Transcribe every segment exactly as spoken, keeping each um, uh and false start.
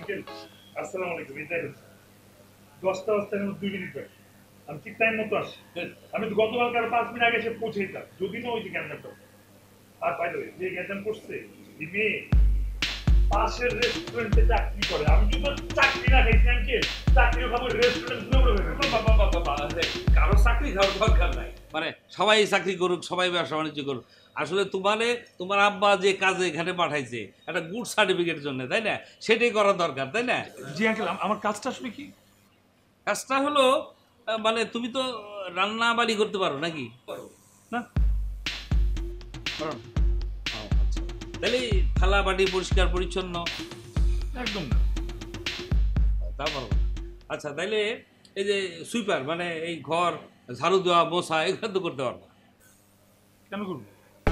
Uncle আসসালামু আলাইকুম। এই দেখেন দশটা বাজতে দুই মিনিট বাকি, আমি ঠিক টাইম মতো আসি। আমি তো গতকালকে আরো পাঁচ মিনিট আগে এসে পৌঁছেইতাম, যদি না ওই যে ক্যান্ডারটা। আর বাই দ্য ওয়ে, যে গ্যাদাম করছে এই মেয়ে পাশের রেস্টুরেন্টে চাকরি করে। আমি যদি চাকরি না খাইছি আঙ্কেল, চাকরিও খাবো রেস্টুরেন্ট ঘুরে ঘুরে। বাবা বাবা বাবা, কারো চাকরি খাওয়ার দরকার নাই, মানে সবাই চাকরি করুক, সবাই ব্যবসা বাণিজ্য করুক। আসলে তোমারে তোমার আব্বা যে কাজে এখানে পাঠাইছে একটা গুড সার্টিফিকেটের জন্য, তাই না? সেটাই করা দরকার, তাই না? জি আঙ্কেল, আমার কাজটা আসলে কি? কাজটা হলো আহ, মানে তুমি তো রান্না বাড়ি করতে পারো নাকি? না পারো না? ও, আচ্ছা। তাহলে থালা বাটি পরিষ্কার পরিচ্ছন্ন একদম না। তা পারবো না। আচ্ছা, তাইলে এই যে সুইপার মানে এই ঘর ঝাড়ু দেওয়া মোছা এগুলো তো করতে পারবো না। কেন করবো?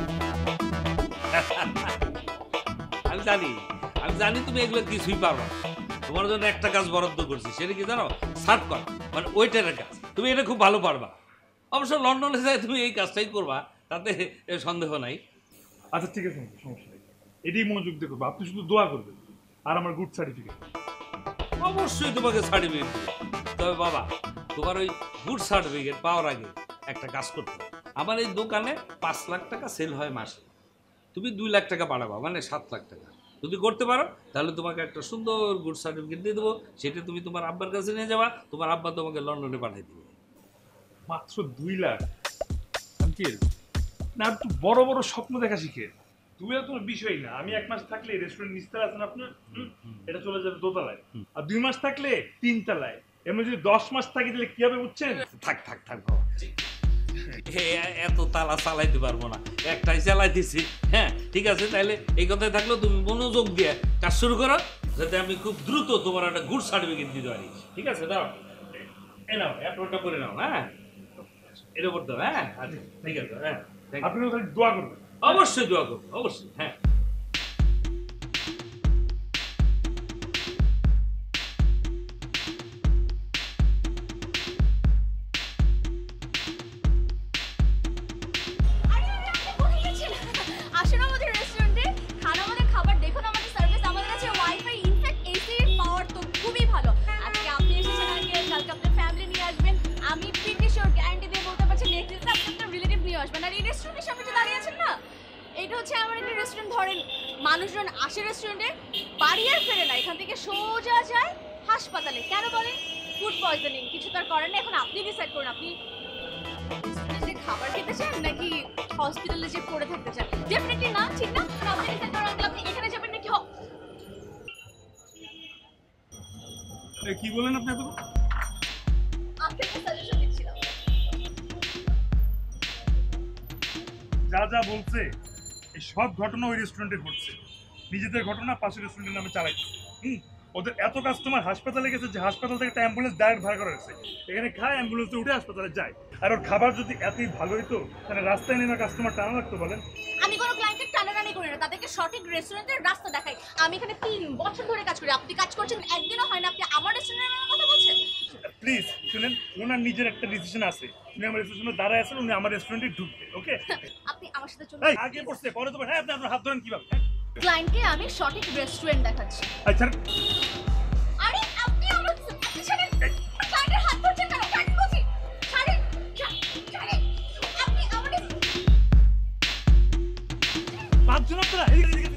আমি জানি আমি জানি তুমি এগুলো কিছুই পারো না। তোমার জন্য একটা কাজ বরাদ্দ করছি, সেটা কি জানো? সার্ভ করা, মানে ওয়েটারের কাজ। তুমি এটা খুব ভালো পারবা। অবশ্য লন্ডনে যাই তুমি এই কাজটাই করবা, তাতে সন্দেহ নাই। আচ্ছা ঠিক আছে আঙ্কেল, সমস্যা নেই, এটাই মনোযোগ দিয়ে করবো। আপনি শুধু দোয়া করবেন আর আমার গুড সার্টিফিকেট। অবশ্যই তোমাকে সার্টিফিকেট দেবে। তবে বাবা, তোমার ওই গুড সার্টিফিকেট পাওয়ার আগে একটা কাজ করতে হবে। আমার এই দোকানে পাঁচ লাখ টাকা সেল হয় মাসে। তুমি দুই লাখ টাকা বাড়াবা, মানে সাত লাখ টাকা যদি করতে পারো, তাহলে তোমাকে একটা সুন্দর গুড সার্টিফিকেট দিয়ে দেবো। সেটা তুমি তোমার আব্বার কাছে নিয়ে যাবা, তোমার আব্বা তোমাকে লন্ডনে পাঠিয়ে দিবে। মাত্র দুই লাখ আঙ্কেল, না একটু বড় বড় স্বপ্ন দেখা শিখে। দুই লাখ কোনো বিষয় না। আমি এক মাস থাকলে রেস্টুরেন্ট নিচতলা আছেন আপনার, হুম, এটা চলে যাবে দোতলায়। আর দুই মাস থাকলে তিনতলায়। এমনি যদি দশ মাস থাকি তাহলে কি হবে বুঝছেন? থাক থাক থাক বাবা, এ- এত তালা চালাইতে পারবো না, একটাই চালাইতেছি। হ্যাঁ ঠিক আছে, তাহলে এই কথায় থাকলো, তুমি মনোযোগ দিয়ে কাজ শুরু করো, যাতে আমি খুব দ্রুত তোমার একটা গুড সার্টিফিকেট দিতে পারি। ঠিক আছে, দাও, এ নাও, অ্যাপ্রোনটা করে নাও। হ্যাঁ, এটা করতে হবে। হ্যাঁ আচ্ছা, ঠিক আছে। হ্যাঁ, thank you. আপনি খালি দোয়া করবেন। অবশ্যই দোয়া করবো, অবশ্যই। হ্যাঁ, আরে আরে আপনি কোথায় গেছেন? আসুন আমাদের রেস্টুরেন্টে, খান আমাদের খাবার, দেখুন আমাদের সার্ভিস। আমাদের কাছে ওয়াইফাই, ইনফ্যাক্ট এসি পাওয়ার তো খুবই ভালো। আজকে আপনি এসেছেন আঙ্কেল, কালকে আপনার ফ্যামিলি নিয়ে আসবেন। আমি প্রিটি শিওর, গ্যারান্টি দিয়ে বলতে পারছি নেক্সট দিন আপনি আপনার রিলেটিভ নিয়ে আসবেন। আর এই রেস্টুরেন্টের সামনে যে দাঁড়িয়ে আছেন না, এটা হচ্ছে আমার একটা রেস্টুরেন্ট। ধরেন মানুষজন আসে রেস্টুরেন্টে, বাড়ি আর ফেরে না, এখান থেকে সোজা যায় হাসপাতালে। কেন বলেন? Food poisoning. কিছু তার করার নেই। এখন আপনি ডিসাইড করুন, আপনি রেস্টুরেন্টে খাবার খেতে চান নাকি হসপিটালে যে পড়ে থাকতে চান। ডেফিনেটলি না, ঠিক না? না, আপনি ডিসাইড করুন uncle, আপনি এখানে যাবেন নাকি হ- এ, কি বলেন আপনি এত? আপনাকে সাজেশন দিচ্ছিলাম। যা যা বলছে এই সব ঘটনা ওই রেস্টুরেন্টে ঘটছে। নিজেদের ঘটনা পাশের রেস্টুরেন্টের নামে চালাইছে। হুম, ওদের এত কাস্টমার হাসপাতালে গেছে যে হাসপাতাল থেকে একটা অ্যাম্বুলেন্স ডাইরেক্ট ভাড়া করা হয়েছে। এখানে খায়, অ্যাম্বুলেন্সে উঠে হাসপাতালে যায়। আর ওর খাবার যদি এতই ভালো হতো তাহলে রাস্তায় নেমে কাস্টমার টানা লাগতো বলেন? আমি কোনো ক্লায়েন্টের টানাটানি করি না, তাদেরকে সঠিক রেস্টুরেন্টের রাস্তা দেখাই। আমি এখানে তিন বছর ধরে কাজ করি, আপনি কাজ করছেন একদিনও হয় না, আপনি আমার রেস্টুরেন্টের কথা বলছেন। প্লিজ শুনেন, ওনার নিজের একটা ডিসিশন আছে। উনি আমার রেস্টুরেন্টে দাঁড়ায় আছেন, উনি আমার রেস্টুরেন্টে ঢুকবে। ওকে, আপনি আমার সাথে চলুন। আগে পড়ছে পরে তো হ্যাঁ, আপনি আপনার হাত ধরেন কিভাবে? হ্যাঁ? ক্লায়েন্টকে আমি সঠিক রেস্টুরেন্ট দেখাচ্ছি। আচ্ছা আরে আপনি আমার আপনি ছাড়েন, ক্লায়েন্টের হাত ধরছেন কেন? ছাড়েন বলছি, ছাড়েন, ছা- ছাড়েন। আপনি আমাদের পাঁচজন আপনারা এদিকে এদিকে